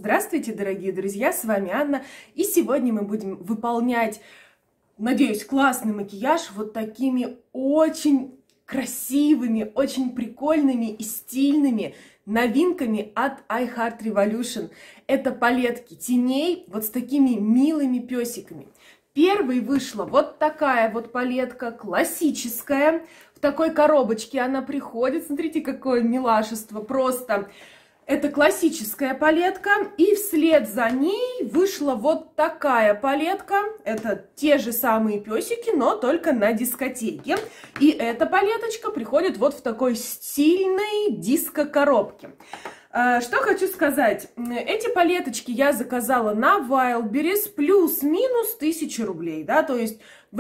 Здравствуйте, дорогие друзья, с вами Анна. И сегодня мы будем выполнять, надеюсь, классный макияж вот такими очень красивыми, очень прикольными и стильными новинками от iHeart Revolution. Это палетки теней вот с такими милыми песиками. Первой вышла вот такая вот палетка классическая. В такой коробочке она приходит. Смотрите, какое милашество просто. Это классическая палетка, и вслед за ней вышла вот такая палетка. Это те же самые песики, но только на дискотеке. И эта палеточка приходит вот в такой стильной диско-коробке. Что хочу сказать. Эти палеточки я заказала на Wildberries плюс-минус 1000 рублей. Да? То есть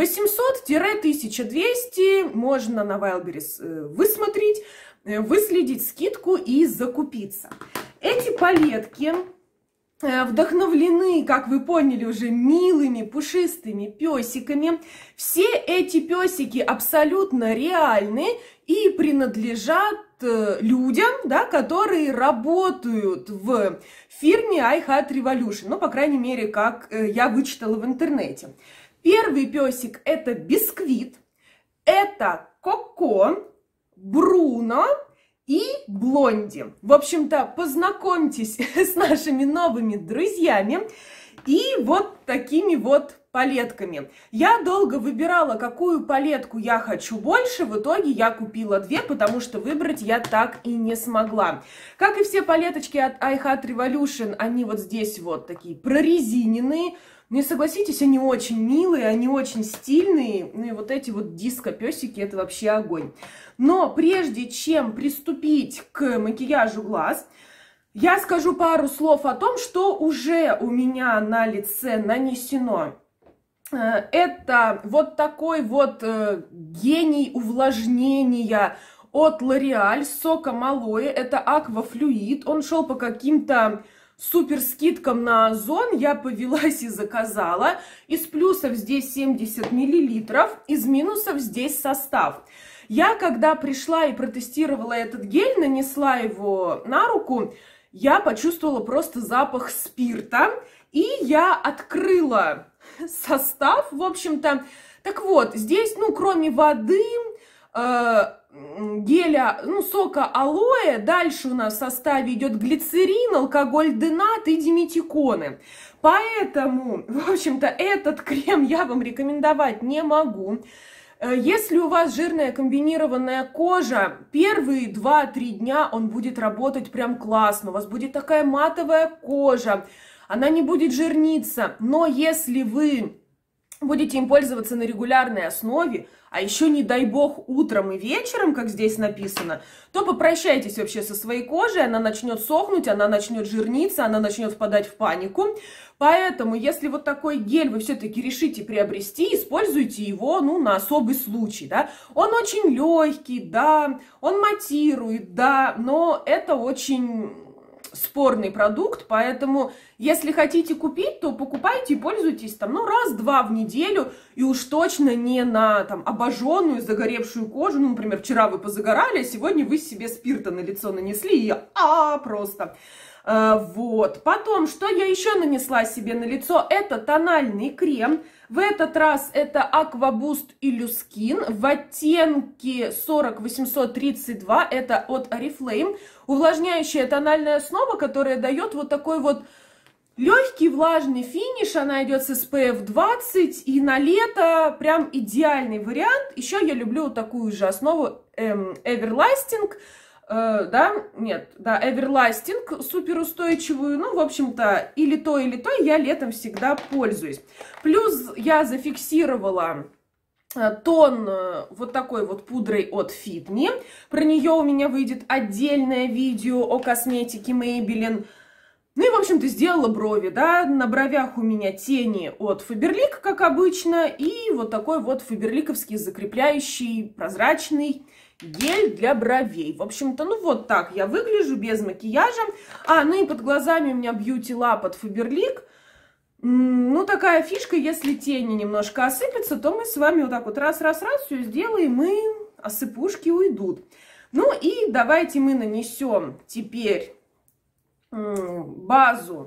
800-1200 можно на Wildberries высмотреть, выследить скидку и закупиться. Эти палетки вдохновлены, как вы поняли, уже милыми пушистыми песиками. Все эти песики абсолютно реальны и принадлежат людям, да, которые работают в фирме iHeart Revolution. Ну, по крайней мере, как я вычитала в интернете. Первый песик – это Бисквит, это Коко, Бруно и Блонди. В общем-то, познакомьтесь с нашими новыми друзьями и вот такими вот палетками. Я долго выбирала, какую палетку я хочу больше. В итоге я купила две, потому что выбрать я так и не смогла. Как и все палеточки от iHeart Revolution, они вот здесь вот такие прорезиненные. Ну и согласитесь, они очень милые, они очень стильные. Ну и вот эти вот диско-песики, это вообще огонь. Но прежде чем приступить к макияжу глаз, я скажу пару слов о том, что уже у меня на лице нанесено. Это вот такой вот гений увлажнения от L'Oreal с соком алоэ. Это аквафлюид. Он шел по каким-то супер скидкам на Озон. Я повелась и заказала. Из плюсов здесь 70 мл, из минусов здесь состав. Я, когда пришла и протестировала этот гель, нанесла его на руку, я почувствовала просто запах спирта. И я открыла состав, в общем-то. Так вот, здесь, ну, кроме воды, геля, ну, сока алоэ, дальше у нас в составе идет глицерин, алкоголь-денат и диметиконы. Поэтому, в общем-то, этот крем я вам рекомендовать не могу. Если у вас жирная комбинированная кожа, первые 2-3 дня он будет работать прям классно. У вас будет такая матовая кожа, она не будет жирниться. Но если вы будете им пользоваться на регулярной основе, а еще, не дай бог, утром и вечером, как здесь написано, то попрощайтесь вообще со своей кожей, она начнет сохнуть, она начнет жирниться, она начнет впадать в панику. Поэтому, если вот такой гель вы все-таки решите приобрести, используйте его, ну, на особый случай, да. Он очень легкий, да, он матирует, да, но это очень спорный продукт, поэтому, если хотите купить, то покупайте и пользуйтесь там, ну, раз-два в неделю, и уж точно не на там обожженную, загоревшую кожу. Ну, например, вчера вы позагорали, а сегодня вы себе спирта на лицо нанесли, и просто... Вот. Потом, что я еще нанесла себе на лицо, это тональный крем. В этот раз это Aqua Boost Illuskin в оттенке 40832, это от Oriflame. Увлажняющая тональная основа, которая дает вот такой вот легкий влажный финиш. Она идет с SPF 20, и на лето прям идеальный вариант. Еще я люблю такую же основу Everlasting. Everlasting суперустойчивую. Ну, в общем-то, или то, я летом всегда пользуюсь. Плюс я зафиксировала тон вот такой вот пудрой от Fit Me. Про нее у меня выйдет отдельное видео о косметике Maybelline. Ну и, в общем-то, сделала брови, да. На бровях у меня тени от Faberlic, как обычно, и вот такой вот фаберликовский закрепляющий прозрачный гель для бровей. В общем-то, ну вот так я выгляжу без макияжа. Ну и под глазами у меня Beauty Lab от Faberlic. Ну, такая фишка, если тени немножко осыпятся, то мы с вами вот так вот раз-раз-раз все сделаем, и осыпушки уйдут. Ну и давайте мы нанесем теперь базу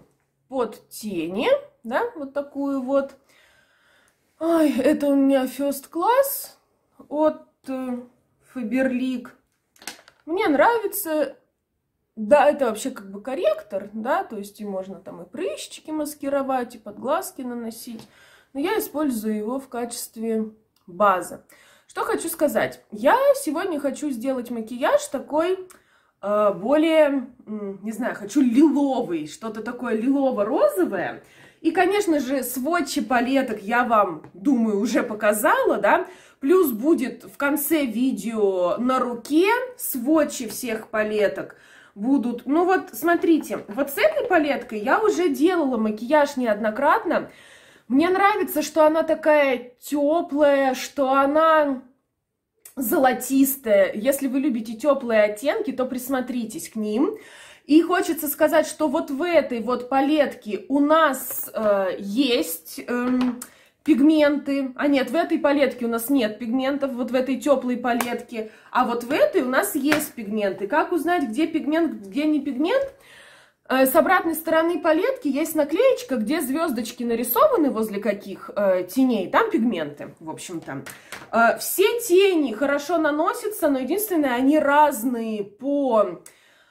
под тени, да, вот такую вот. Ой, это у меня First Class от Faberlic. Мне нравится. Да, это вообще как бы корректор, да, то есть и можно там и прыщики маскировать, и подглазки наносить. Но я использую его в качестве базы. Что хочу сказать. Я сегодня хочу сделать макияж такой более, не знаю, хочу лиловый, что-то такое лилово-розовое. И, конечно же, сводчи палеток я вам, думаю, уже показала, да. Плюс будет в конце видео на руке сводчи всех палеток. Будут, ну вот, смотрите, вот с этой палеткой я уже делала макияж неоднократно. Мне нравится, что она такая теплая, что она золотистая. Если вы любите теплые оттенки, то присмотритесь к ним. И хочется сказать, что вот в этой вот палетке у нас есть пигменты. А нет, в этой палетке у нас нет пигментов, вот в этой теплой палетке. А вот в этой у нас есть пигменты. Как узнать, где пигмент, где не пигмент? С обратной стороны палетки есть наклеечка, где звездочки нарисованы, возле каких теней. Там пигменты, в общем-то. Все тени хорошо наносятся, но единственное, они разные по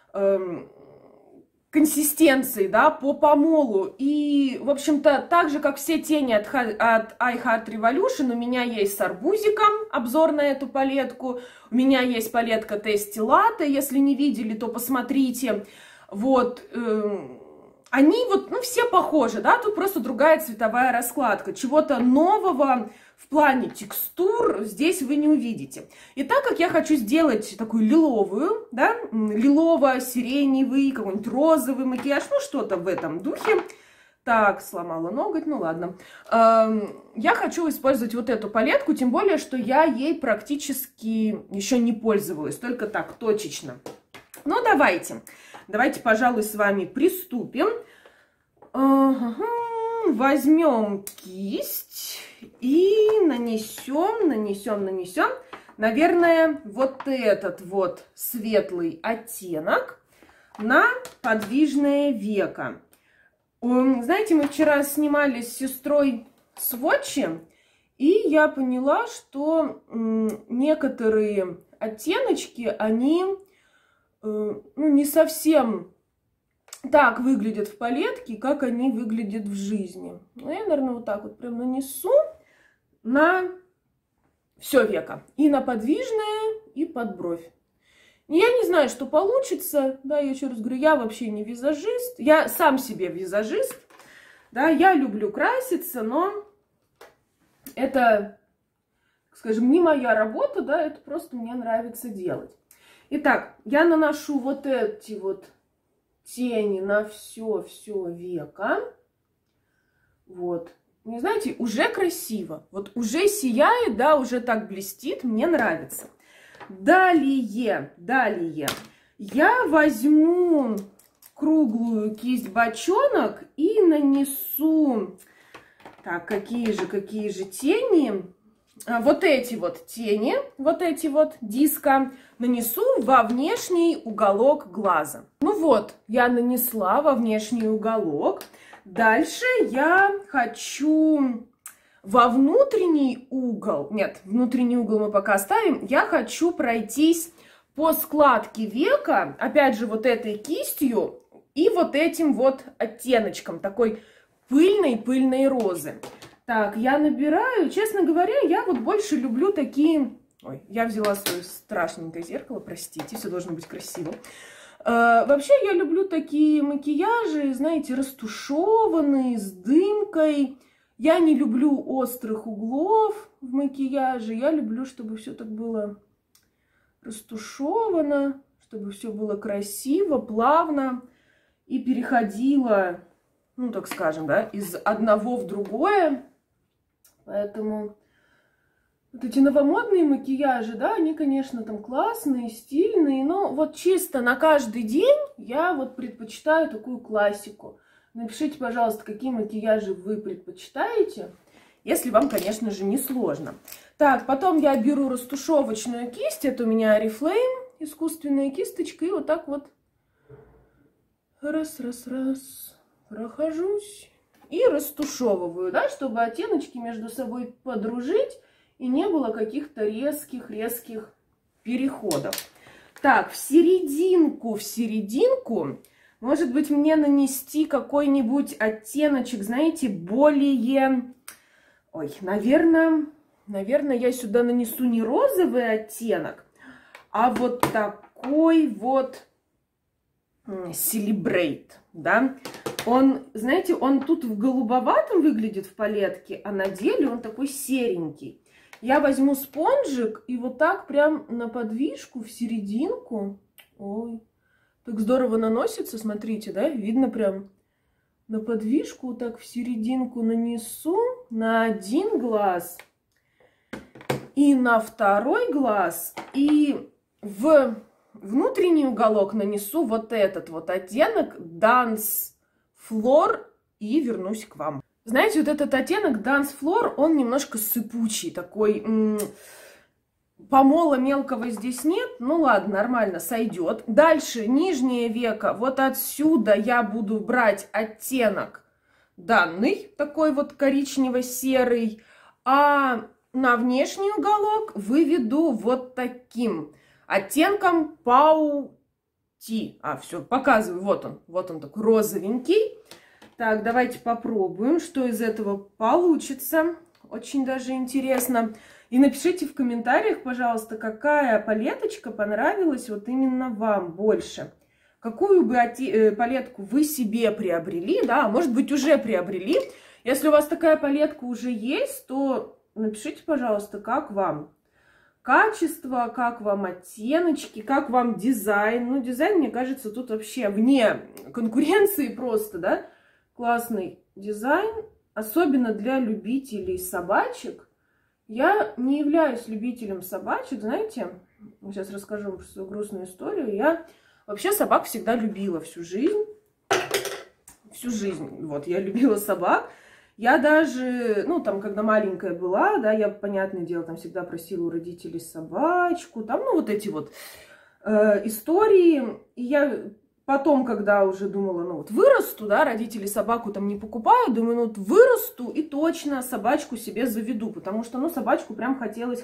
консистенции, да, по помолу. И, в общем-то, так же, как все тени от I Heart Revolution, у меня есть с арбузиком обзор на эту палетку. У меня есть палетка Tasty Latte, если не видели, то посмотрите. Вот, они вот, ну, все похожи, да, тут просто другая цветовая раскладка. Чего-то нового в плане текстур здесь вы не увидите. И так как я хочу сделать такую лиловую, да, лилово-сиреневый, какой-нибудь розовый макияж, ну, что-то в этом духе. Так, сломала ноготь, ну ладно. Я хочу использовать вот эту палетку, тем более, что я ей практически еще не пользовалась, только так, точечно. Ну, давайте, пожалуй, с вами приступим. Возьмем кисть и нанесем, наверное, вот этот вот светлый оттенок на подвижное веко. Знаете, мы вчера снимали с сестрой сводчи, и я поняла, что некоторые оттеночки, они ну, не совсем так выглядят в палетке, как они выглядят в жизни. Ну, я, наверное, вот так вот прям нанесу на все веко. И на подвижное, и под бровь. Я не знаю, что получится. Да, я еще раз говорю, я вообще не визажист. Я сам себе визажист. Да, я люблю краситься, но это, скажем, не моя работа, да, это просто мне нравится делать. Итак, я наношу вот эти вот тени на все веко. Вот. Не знаете, уже красиво. Вот уже сияет, да, уже так блестит. Мне нравится. Далее я возьму круглую кисть бочонок и нанесу. Так, какие же тени? Вот эти вот тени, вот эти вот диско нанесу во внешний уголок глаза. Ну вот, я нанесла во внешний уголок. Дальше я хочу во внутренний угол, нет, внутренний угол мы пока оставим, я хочу пройтись по складке века, опять же, вот этой кистью и вот этим вот оттеночком, такой пыльной розы. Так, я набираю, честно говоря, я вот больше люблю такие... Ой, я взяла свое страшненькое зеркало, простите, все должно быть красиво. Вообще я люблю такие макияжи, знаете, растушеванные, с дымкой. Я не люблю острых углов в макияже, я люблю, чтобы все так было растушевано, чтобы все было красиво, плавно и переходило, ну, так скажем, да, из одного в другое. Поэтому вот эти новомодные макияжи, да, они, конечно, там классные, стильные, но вот чисто на каждый день я вот предпочитаю такую классику. Напишите, пожалуйста, какие макияжи вы предпочитаете, если вам, конечно же, не сложно. Так, потом я беру растушевочную кисть, это у меня Oriflame, искусственная кисточка, и вот так вот раз. прохожусь и растушевываю, да, чтобы оттеночки между собой подружить и не было каких-то резких переходов. Так, в серединку, может быть, мне нанести какой-нибудь оттеночек, знаете, более... Ой, наверное, я сюда нанесу не розовый оттенок, а вот такой вот Celebrate, да. Он, знаете, он тут в голубоватом выглядит в палетке, а на деле он такой серенький. Я возьму спонжик и вот так прям на подвижку, в серединку. Ой, так здорово наносится, смотрите, да, видно прям на подвижку, вот так в серединку нанесу на один глаз и на второй глаз, и в внутренний уголок нанесу вот этот вот оттенок Dance Floor и вернусь к вам. Знаете, вот этот оттенок Dance Floor, он немножко сыпучий, такой, помола мелкого здесь нет, ну ладно, нормально, сойдет. Дальше, нижнее веко, вот отсюда я буду брать оттенок данный, такой вот коричнево-серый, а на внешний уголок выведу вот таким оттенком Паути. Все, показываю, вот он такой розовенький. Так, давайте попробуем, что из этого получится. Очень даже интересно. И напишите в комментариях, пожалуйста, какая палеточка понравилась вот именно вам больше. Какую бы палетку вы себе приобрели, да, может быть, уже приобрели. Если у вас такая палетка уже есть, то напишите, пожалуйста, как вам качество, как вам оттеночки, как вам дизайн. Ну, дизайн, мне кажется, тут вообще вне конкуренции просто, да. Классный дизайн, особенно для любителей собачек. Я не являюсь любителем собачек, знаете, сейчас расскажу вам свою грустную историю. Я вообще собак всегда любила всю жизнь. Всю жизнь, вот, я любила собак. Я даже, ну, там, когда маленькая была, да, я, понятное дело, там всегда просила у родителей собачку, там, ну, вот эти вот истории. И я потом, когда уже думала, ну, вот вырасту, да, родители собаку там не покупают, думаю, ну, вот вырасту и точно собачку себе заведу, потому что, ну, собачку прям хотелось.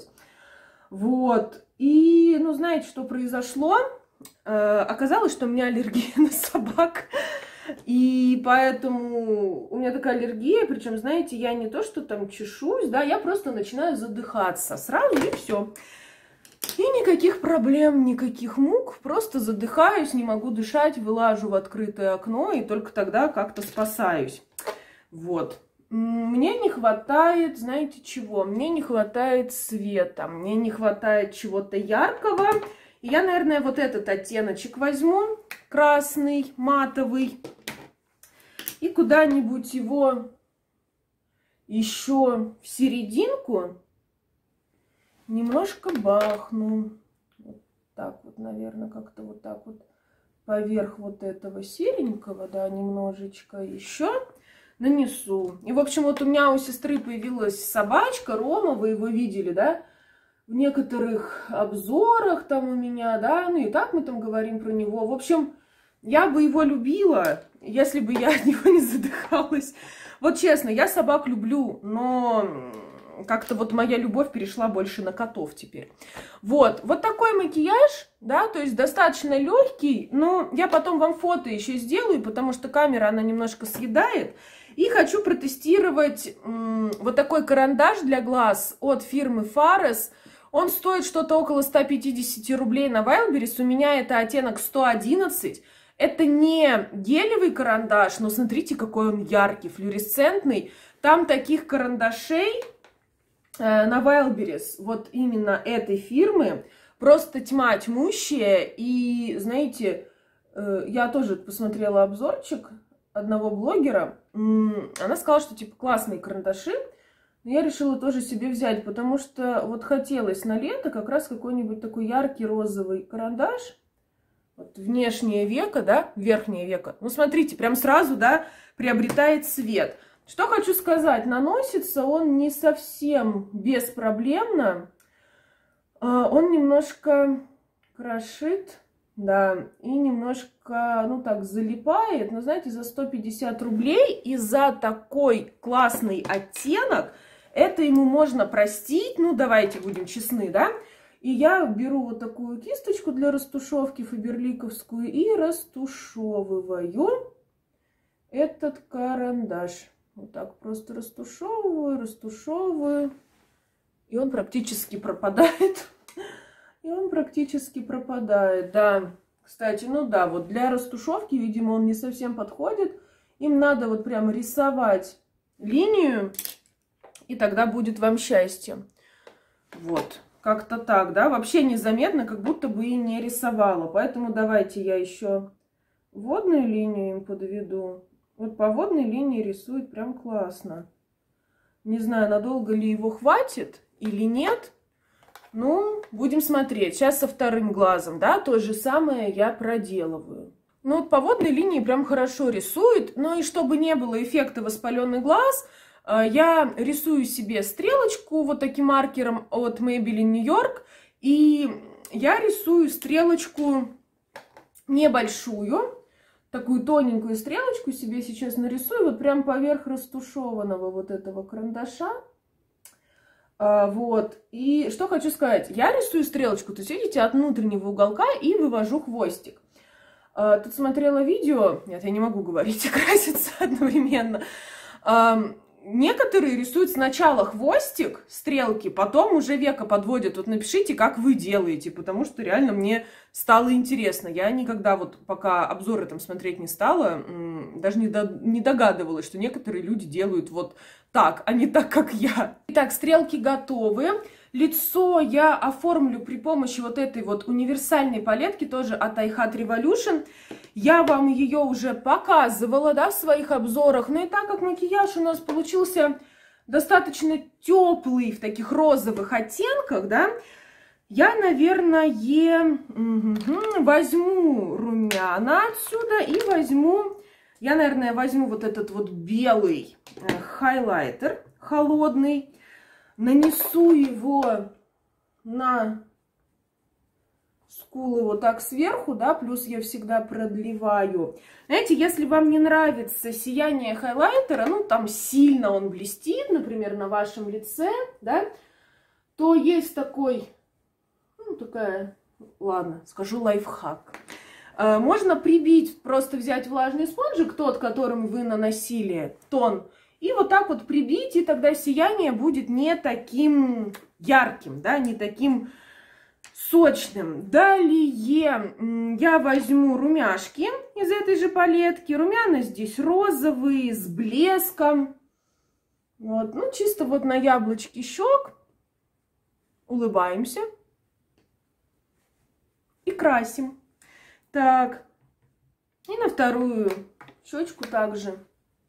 Вот. И, ну, знаете, что произошло? Оказалось, что у меня аллергия на собак. И поэтому у меня такая аллергия, причем, знаете, я не то, что там чешусь, да, я просто начинаю задыхаться сразу, и все. И никаких проблем, никаких мук, просто задыхаюсь, не могу дышать, вылажу в открытое окно, и только тогда как-то спасаюсь. Вот. Мне не хватает, знаете чего? Мне не хватает света, мне не хватает чего-то яркого. И я, наверное, вот этот оттеночек возьму, красный, матовый, и куда-нибудь его еще в серединку немножко бахну. Вот так вот, наверное, как-то вот так вот поверх вот этого серенького, да, немножечко еще нанесу. И, в общем, вот у меня у сестры появилась собачка Рома, вы его видели, да? В некоторых обзорах там у меня, да, ну и так мы там говорим про него. В общем, я бы его любила, если бы я от него не задыхалась. Вот честно, я собак люблю, но как-то вот моя любовь перешла больше на котов теперь. Вот такой макияж, да, то есть достаточно легкий. Но я потом вам фото еще сделаю, потому что камера, она немножко съедает. И хочу протестировать вот такой карандаш для глаз от фирмы Fares. Он стоит что-то около 150 рублей на Wildberries. У меня это оттенок 111. Это не гелевый карандаш, но смотрите, какой он яркий, флуоресцентный. Там таких карандашей на Wildberries, вот именно этой фирмы, просто тьма тьмущая. И, знаете, я тоже посмотрела обзорчик одного блогера. Она сказала, что, типа, классные карандаши. Но я решила тоже себе взять, потому что вот хотелось на лето как раз какой-нибудь такой яркий розовый карандаш. Вот внешнее веко, да, верхнее веко. Ну, смотрите, прям сразу, да, приобретает цвет. Что хочу сказать, наносится он не совсем беспроблемно. Он немножко крошит Да, и немножко, ну так, залипает. Но, знаете, за 150 рублей и за такой классный оттенок это ему можно простить. Ну, давайте будем честны, да? И я беру вот такую кисточку для растушевки фаберликовскую и растушевываю этот карандаш. Вот так просто растушевываю, растушевываю. И он практически пропадает. И он практически пропадает, да. Кстати, ну да, вот для растушевки, видимо, он не совсем подходит. Им надо вот прям рисовать линию, и тогда будет вам счастье. Вот, как-то так, да. Вообще незаметно, как будто бы и не рисовала. Поэтому давайте я еще водную линию им подведу. Вот по водной линии рисует прям классно. Не знаю, надолго ли его хватит или нет. Ну, будем смотреть. Сейчас со вторым глазом, да, то же самое я проделываю. Ну, вот по водной линии прям хорошо рисует. Ну, и чтобы не было эффекта воспаленный глаз, я рисую себе стрелочку вот таким маркером от Maybelline New York. И я рисую стрелочку небольшую, такую тоненькую стрелочку себе сейчас нарисую, вот прям поверх растушеванного вот этого карандаша. Вот, и что хочу сказать, я рисую стрелочку, то есть, видите, от внутреннего уголка и вывожу хвостик. Тут смотрела видео, нет, я не могу говорить и краситься одновременно. Некоторые рисуют сначала хвостик, стрелки, потом уже веко подводят. Вот напишите, как вы делаете, потому что реально мне стало интересно. Я никогда вот пока обзоры там смотреть не стала, даже не догадывалась, что некоторые люди делают вот так, а не так, как я. Итак, стрелки готовы. Лицо я оформлю при помощи вот этой вот универсальной палетки, тоже от iHat Revolution. Я вам ее уже показывала, да, в своих обзорах. Но и так как макияж у нас получился достаточно теплый, в таких розовых оттенках, да, я, наверное, возьму румяна отсюда и я, наверное, возьму вот этот вот белый хайлайтер холодный. Нанесу его на скулы вот так сверху, да, плюс я всегда продлеваю. Знаете, если вам не нравится сияние хайлайтера, ну, там сильно он блестит, например, на вашем лице, да, то есть такой, ну, такая, ладно, скажу лайфхак. Можно прибить, просто взять влажный спонжик, тот, которым вы наносили тон, и вот так вот прибить, и тогда сияние будет не таким ярким, да, не таким сочным. Далее я возьму румяшки из этой же палетки. Румяна здесь розовые, с блеском. Вот, ну, чисто вот на яблочке щек. Улыбаемся. И красим. Так. И на вторую щечку также.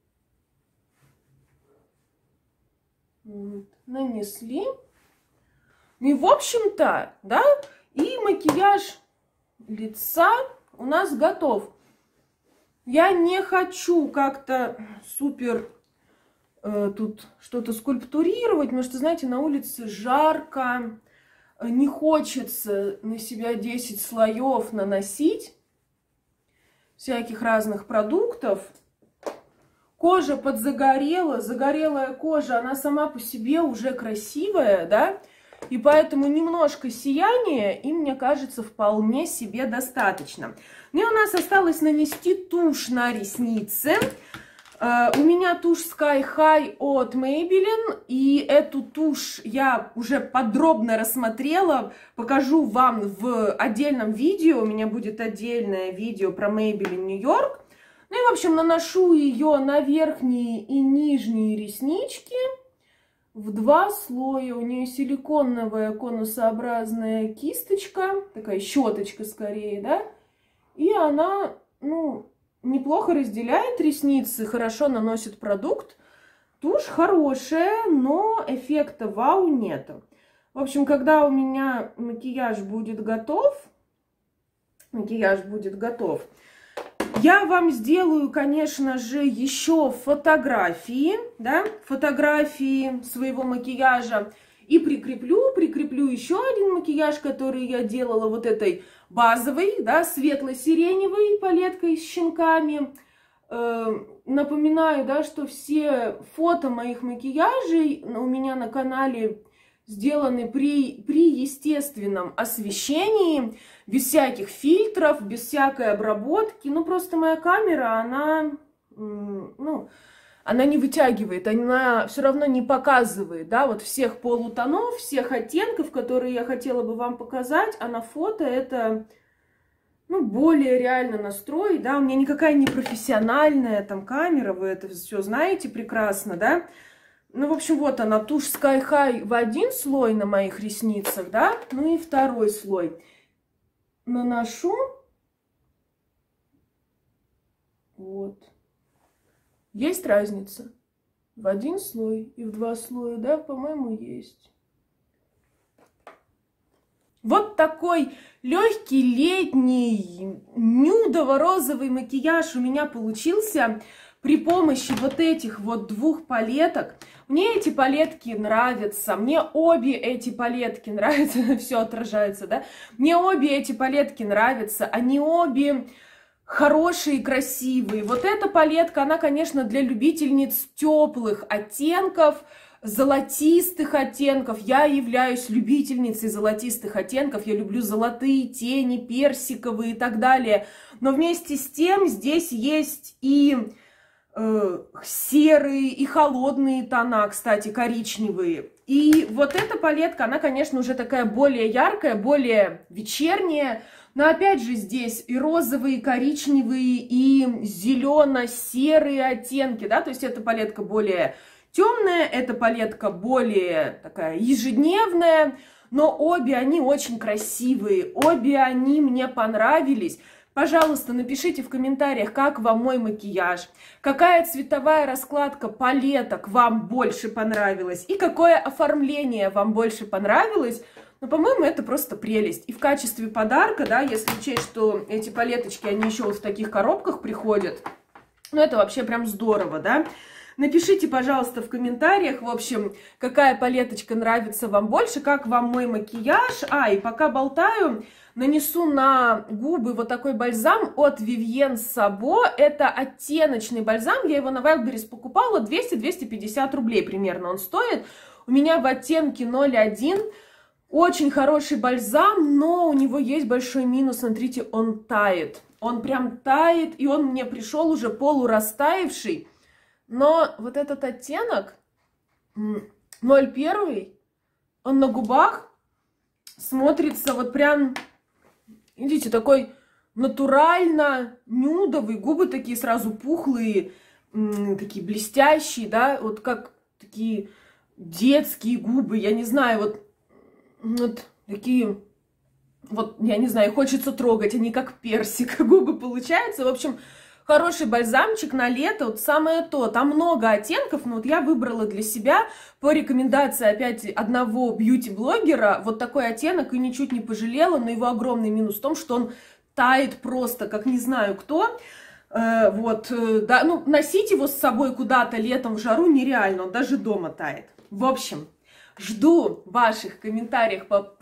Нанесли. И, в общем-то, да, и макияж лица у нас готов. Я не хочу как-то супер тут что-то скульптурировать, потому что, знаете, на улице жарко, не хочется на себя 10 слоев наносить всяких разных продуктов. Кожа подзагорела, загорелая кожа, она сама по себе уже красивая, да, и поэтому немножко сияния, и мне кажется, вполне себе достаточно. Мне у нас осталось нанести тушь на ресницы. У меня тушь Sky High от Maybelline, и эту тушь я уже подробно рассмотрела, покажу вам в отдельном видео, у меня будет отдельное видео про Maybelline New York. Ну и, в общем, наношу ее на верхние и нижние реснички в 2 слоя. У нее силиконовая конусообразная кисточка, такая щеточка скорее, да, и она, ну, неплохо разделяет ресницы, хорошо наносит продукт. Тушь хорошая, но эффекта вау нету. В общем, когда у меня макияж будет готов, я вам сделаю, конечно же, еще фотографии, да, фотографии своего макияжа. И прикреплю еще один макияж, который я делала вот этой базовой, да, светло-сиреневой палеткой с щенками. Напоминаю, да, что все фото моих макияжей у меня на канале сделаны при естественном освещении, без всяких фильтров, без всякой обработки. Ну, просто моя камера, она не вытягивает, она все равно не показывает, да, вот всех полутонов, всех оттенков, которые я хотела бы вам показать, а на фото это, ну, более реально настроить, да, у меня никакая не профессиональная там камера, вы это все знаете прекрасно, да. Ну, в общем, вот она, тушь Sky High в один слой на моих ресницах, да, ну и второй слой. Наношу. Вот. Есть разница? В один слой и в два слоя, да, по-моему, есть. Вот такой легкий летний нюдово-розовый макияж у меня получился при помощи вот этих вот двух палеток. Мне эти палетки нравятся, мне обе эти палетки нравятся, все отражается, да? Мне обе эти палетки нравятся, они обе хорошие, красивые. Вот эта палетка, она, конечно, для любительниц теплых оттенков, золотистых оттенков. Я являюсь любительницей золотистых оттенков. Я люблю золотые тени, персиковые и так далее. Но вместе с тем здесь есть и серые, и холодные тона, кстати, коричневые. И вот эта палетка, она, конечно, уже такая более яркая, более вечерняя. Но опять же здесь и розовые, и коричневые, и зелено-серые оттенки, да, то есть эта палетка более темная, эта палетка более такая ежедневная, но обе они очень красивые, обе они мне понравились. Пожалуйста, напишите в комментариях, как вам мой макияж, какая цветовая раскладка палеток вам больше понравилась и какое оформление вам больше понравилось. Но, по-моему, это просто прелесть. И в качестве подарка, да, если учесть, что эти палеточки, они еще вот в таких коробках приходят, ну, это вообще прям здорово, да. Напишите, пожалуйста, в комментариях, в общем, какая палеточка нравится вам больше, как вам мой макияж. И пока болтаю, нанесу на губы вот такой бальзам от Vivienne Sabo. Это оттеночный бальзам, я его на Wildberries покупала, 200-250 рублей примерно он стоит. У меня в оттенке 01. Очень хороший бальзам, но у него есть большой минус, смотрите, он тает. Он прям тает, и он мне пришел уже полурастаявший. Но вот этот оттенок 01, он на губах смотрится вот прям, видите, такой натурально нюдовый. Губы такие сразу пухлые, такие блестящие, да, вот как такие детские губы, я не знаю, вот такие, вот, я не знаю, хочется трогать, они как персик, губы получаются. В общем, хороший бальзамчик на лето, вот самое то. Там много оттенков, но вот я выбрала для себя по рекомендации опять одного бьюти-блогера вот такой оттенок и ничуть не пожалела, но его огромный минус в том, что он тает просто, как не знаю кто. Да, ну, носить его с собой куда-то летом в жару нереально, он даже дома тает. В общем, жду ваших комментариев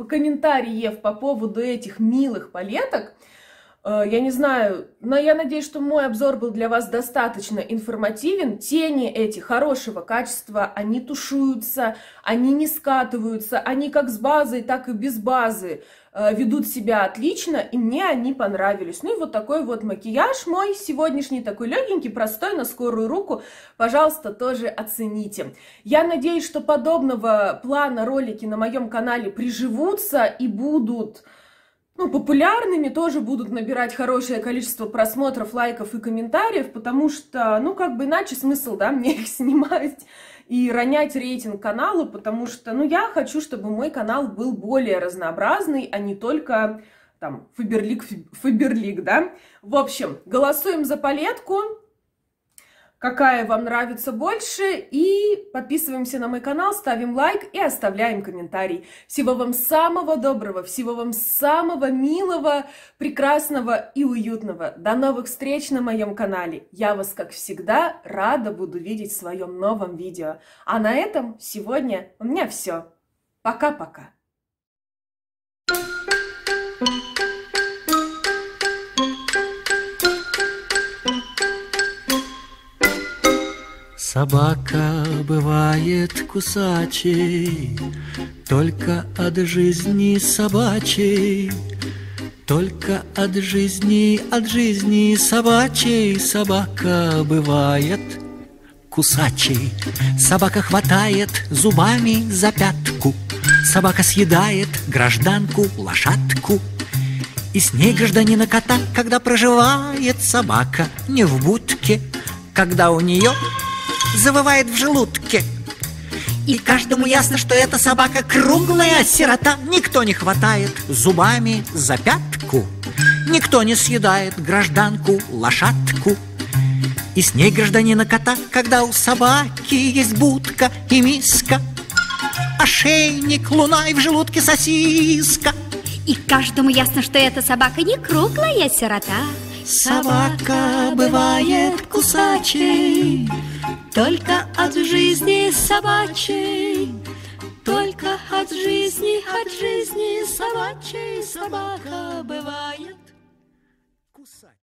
по поводу этих милых палеток. Я не знаю, но я надеюсь, что мой обзор был для вас достаточно информативен. Тени эти хорошего качества, они тушуются, они не скатываются, они как с базой, так и без базы ведут себя отлично, и мне они понравились. Ну и вот такой вот макияж мой сегодняшний, такой легенький, простой, на скорую руку, пожалуйста, тоже оцените. Я надеюсь, что подобного плана ролики на моем канале приживутся и будут, ну, популярными, тоже будут набирать хорошее количество просмотров, лайков и комментариев, потому что, ну, как бы иначе смысл, да, мне их снимать и ронять рейтинг канала, потому что, ну, я хочу, чтобы мой канал был более разнообразный, а не только, там, Фаберлик, да. В общем, голосуем за палетку, какая вам нравится больше, и подписываемся на мой канал, ставим лайк и оставляем комментарий. Всего вам самого доброго, всего вам самого милого, прекрасного и уютного. До новых встреч на моем канале. Я вас, как всегда, рада буду видеть в своем новом видео. А на этом сегодня у меня все. Пока-пока. Собака бывает кусачей, только от жизни собачей, только от жизни собачей собака бывает кусачей. Собака хватает зубами за пятку, собака съедает гражданку лошадку. И с ней гражданина кота, когда проживает собака не в будке, когда у нее завывает в желудке. И каждому ясно, что эта собака круглая сирота. Никто не хватает зубами за пятку, никто не съедает гражданку лошадку. И с ней гражданина кота, когда у собаки есть будка и миска, ошейник, луна и в желудке сосиска. И каждому ясно, что эта собака не круглая сирота. Собака бывает кусачей, только от жизни собачей, только от жизни собачей собака бывает кусачей.